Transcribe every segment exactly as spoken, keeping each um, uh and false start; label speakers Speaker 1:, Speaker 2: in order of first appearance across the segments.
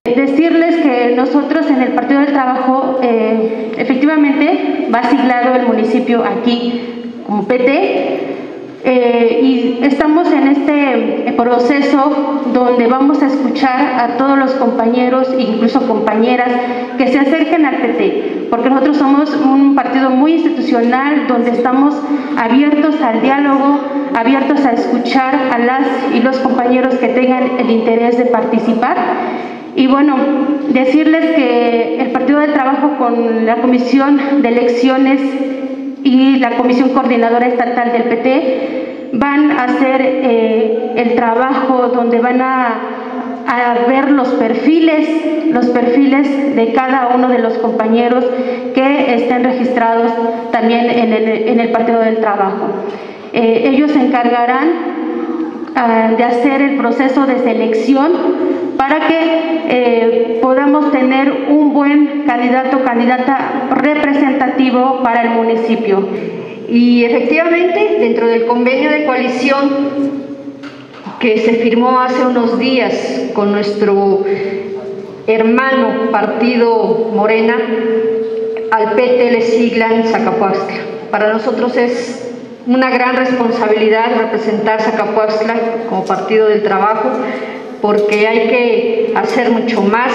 Speaker 1: Decirles que nosotros en el Partido del Trabajo, eh, efectivamente, va asignado el municipio aquí como P T, eh, y estamos en este proceso donde vamos a escuchar a todos los compañeros, incluso compañeras, que se acerquen al P T, porque nosotros somos un partido muy institucional, donde estamos abiertos al diálogo, abiertos a escuchar a las y los compañeros que tengan el interés de participar. Y bueno, decirles que el Partido del Trabajo con la Comisión de Elecciones y la Comisión Coordinadora Estatal del P T van a hacer eh, el trabajo donde van a, a ver los perfiles, los perfiles de cada uno de los compañeros que estén registrados también en el, en el Partido del Trabajo. Eh, ellos se encargarán uh, de hacer el proceso de selección para que eh, podamos tener un buen candidato o candidata representativo para el municipio.
Speaker 2: Y efectivamente, dentro del convenio de coalición que se firmó hace unos días con nuestro hermano partido Morena, al P T le siglan Zacapuaxtla. Para nosotros es una gran responsabilidad representar Zacapuaxtla como Partido del Trabajo, porque hay que hacer mucho más,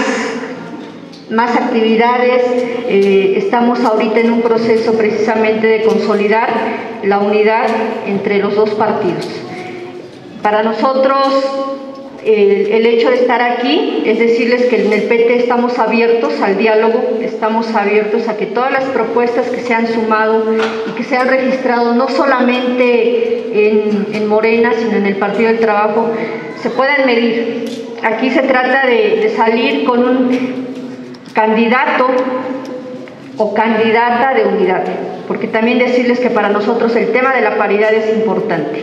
Speaker 2: más actividades. Eh, estamos ahorita en un proceso precisamente de consolidar la unidad entre los dos partidos. Para nosotros, el, el hecho de estar aquí es decirles que en el P T estamos abiertos al diálogo, estamos abiertos a que todas las propuestas que se han sumado y que se han registrado no solamente en, en Morena, sino en el Partido del Trabajo, se puedan medir. Aquí se trata de, de salir con un candidato o candidata de unidad, porque también decirles que para nosotros el tema de la paridad es importante.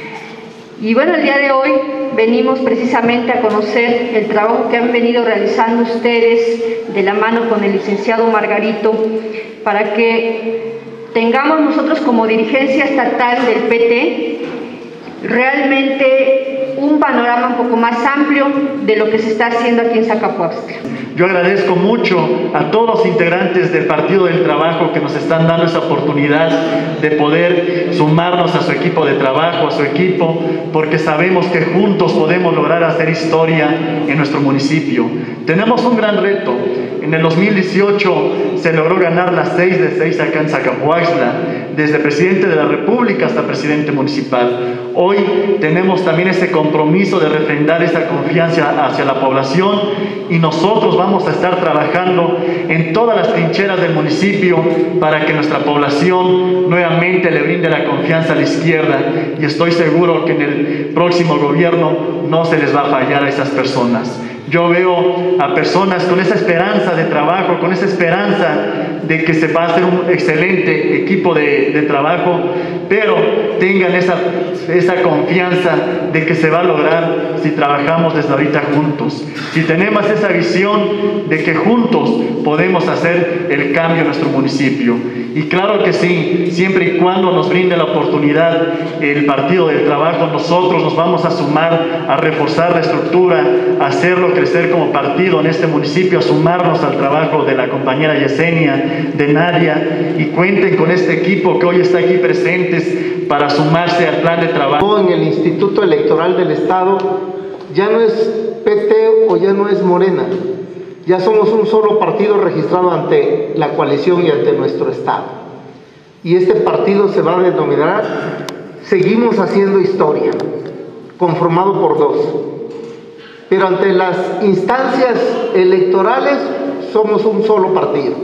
Speaker 2: Y bueno, el día de hoy venimos precisamente a conocer el trabajo que han venido realizando ustedes de la mano con el licenciado Margarito, para que tengamos nosotros como dirigencia estatal del P T realmente un panorama un poco más amplio de lo que se está haciendo aquí en Zacapuaxtla.
Speaker 3: Yo agradezco mucho a todos los integrantes del Partido del Trabajo que nos están dando esa oportunidad de poder sumarnos a su equipo de trabajo, a su equipo, porque sabemos que juntos podemos lograr hacer historia en nuestro municipio. Tenemos un gran reto. En el dos mil dieciocho se logró ganar las seis de seis acá en Zacapuaxtla, desde presidente de la República hasta presidente municipal. Hoy tenemos también ese compromiso de refrendar esa confianza hacia la población, y nosotros vamos a estar trabajando en todas las trincheras del municipio para que nuestra población nuevamente le brinde la confianza a la izquierda, y estoy seguro que en el próximo gobierno no se les va a fallar a esas personas. Yo veo a personas con esa esperanza de trabajo, con esa esperanza de que se va a hacer un excelente equipo de, de trabajo, pero tengan esa, esa confianza de que se va a lograr si trabajamos desde ahorita juntos, si tenemos esa visión de que juntos podemos hacer el cambio en nuestro municipio. Y claro que sí, siempre y cuando nos brinde la oportunidad el Partido del Trabajo, nosotros nos vamos a sumar a reforzar la estructura, a hacerlo crecer como partido en este municipio, a sumarnos al trabajo de la compañera Yesenia, de Nadia, y cuenten con este equipo que hoy está aquí presentes para sumarse al plan de trabajo.
Speaker 4: En el Instituto Electoral del Estado ya no es P T o ya no es Morena, ya somos un solo partido registrado ante la coalición y ante nuestro Estado. Y este partido se va a denominar Seguimos Haciendo Historia, conformado por dos. Pero ante las instancias electorales somos un solo partido.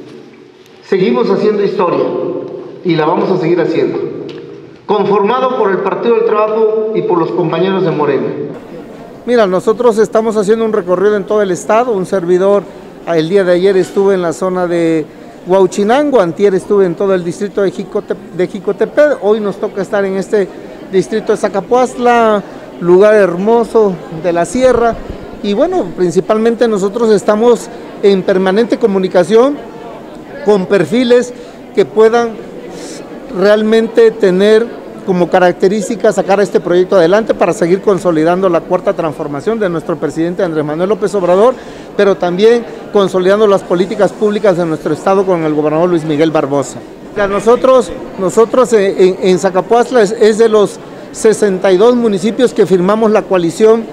Speaker 4: Seguimos haciendo historia y la vamos a seguir haciendo, conformado por el Partido del Trabajo y por los compañeros de Morena.
Speaker 5: Mira, nosotros estamos haciendo un recorrido en todo el estado. Un servidor el día de ayer estuve en la zona de Huauchinango, antier estuve en todo el distrito de, Jicote, de Jicotepec, hoy nos toca estar en este distrito de Zacapuaxtla, lugar hermoso de la sierra. Y bueno, principalmente nosotros estamos en permanente comunicación con perfiles que puedan realmente tener como característica sacar este proyecto adelante para seguir consolidando la cuarta transformación de nuestro presidente Andrés Manuel López Obrador, pero también consolidando las políticas públicas de nuestro estado con el gobernador Luis Miguel Barbosa. Nosotros, nosotros en, en Zacapuaztla es, es de los sesenta y dos municipios que firmamos la coalición,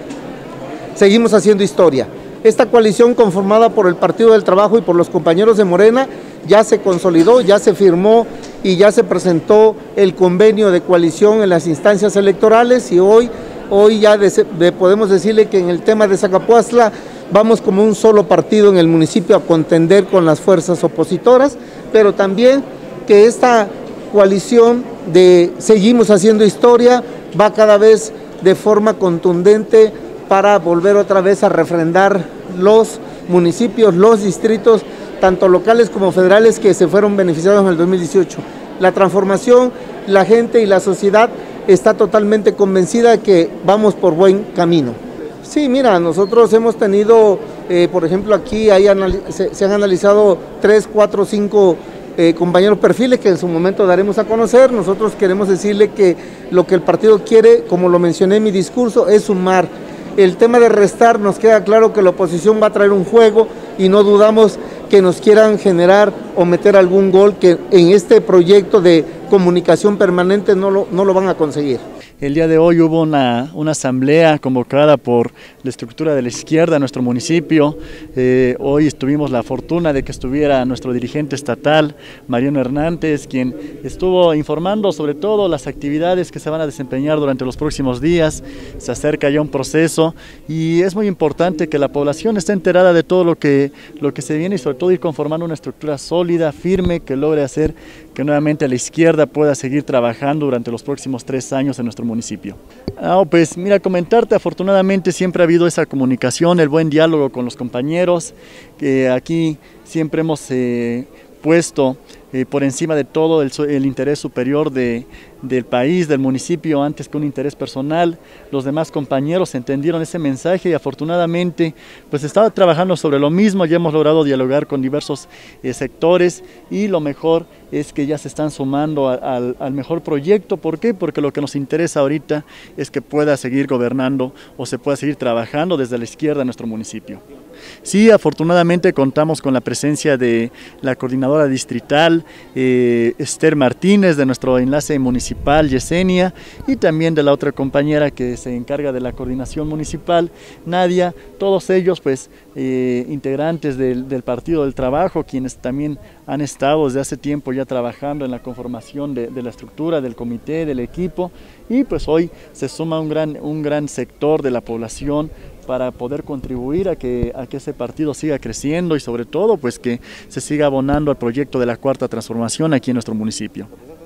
Speaker 5: seguimos haciendo historia. Esta coalición conformada por el Partido del Trabajo y por los compañeros de Morena ya se consolidó, ya se firmó y ya se presentó el convenio de coalición en las instancias electorales y hoy, hoy ya de, de, podemos decirle que en el tema de Zacapuaztla vamos como un solo partido en el municipio a contender con las fuerzas opositoras, pero también que esta coalición de seguimos haciendo historia va cada vez de forma contundente para volver otra vez a refrendar los municipios, los distritos, tanto locales como federales que se fueron beneficiados en el dos mil dieciocho. La transformación, la gente y la sociedad está totalmente convencida de que vamos por buen camino. Sí, mira, nosotros hemos tenido, eh, por ejemplo, aquí hay se, se han analizado tres, cuatro, cinco eh, compañeros perfiles que en su momento daremos a conocer. Nosotros queremos decirle que lo que el partido quiere, como lo mencioné en mi discurso, es sumar. El tema de restar, nos queda claro que la oposición va a traer un juego y no dudamos que nos quieran generar o meter algún gol que en este proyecto de comunicación permanente no lo, no lo van a conseguir.
Speaker 6: El día de hoy hubo una, una asamblea convocada por la estructura de la izquierda en nuestro municipio. Eh, hoy tuvimos la fortuna de que estuviera nuestro dirigente estatal, Mariano Hernández, quien estuvo informando sobre todo las actividades que se van a desempeñar durante los próximos días. Se acerca ya un proceso y es muy importante que la población esté enterada de todo lo que, lo que se viene y sobre todo ir conformando una estructura sólida, firme, que logre hacer que nuevamente la izquierda pueda seguir trabajando durante los próximos tres años en nuestro municipio. Ah, pues mira, comentarte, afortunadamente siempre ha habido esa comunicación, el buen diálogo con los compañeros, que aquí siempre hemos eh, puesto eh, por encima de todo el, el interés superior de, del país, del municipio, antes que un interés personal. Los demás compañeros entendieron ese mensaje y afortunadamente pues estaba trabajando sobre lo mismo, ya hemos logrado dialogar con diversos eh, sectores y lo mejor es que ya se están sumando a, al, al mejor proyecto. ¿Por qué? Porque lo que nos interesa ahorita es que pueda seguir gobernando o se pueda seguir trabajando desde la izquierda en nuestro municipio. Sí, afortunadamente contamos con la presencia de la coordinadora distrital, eh, Esther Martínez, de nuestro enlace municipal, Yesenia, y también de la otra compañera que se encarga de la coordinación municipal, Nadia, todos ellos pues eh, integrantes del, del Partido del Trabajo, quienes también han estado desde hace tiempo ya trabajando en la conformación de, de la estructura, del comité, del equipo, y pues hoy se suma un gran, un gran sector de la población para poder contribuir a que, a que ese partido siga creciendo y sobre todo pues que se siga abonando al proyecto de la cuarta transformación aquí en nuestro municipio.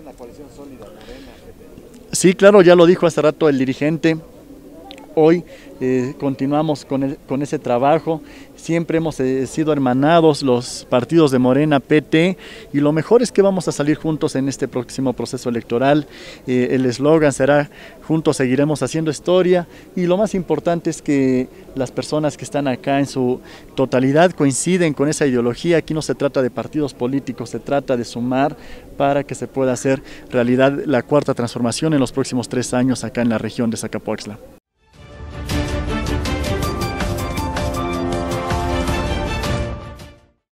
Speaker 6: Sí, claro, ya lo dijo hace rato el dirigente. Hoy eh, continuamos con, el, con ese trabajo, siempre hemos eh, sido hermanados los partidos de Morena, P T, y lo mejor es que vamos a salir juntos en este próximo proceso electoral. Eh, el eslogan será "Juntos seguiremos haciendo historia", y lo más importante es que las personas que están acá en su totalidad coinciden con esa ideología. Aquí no se trata de partidos políticos, se trata de sumar para que se pueda hacer realidad la cuarta transformación en los próximos tres años acá en la región de Zacapuaxtla.